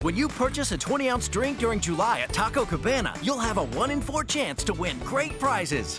When you purchase a 20-ounce drink during July at Taco Cabana, you'll have a 1 in 4 chance to win great prizes.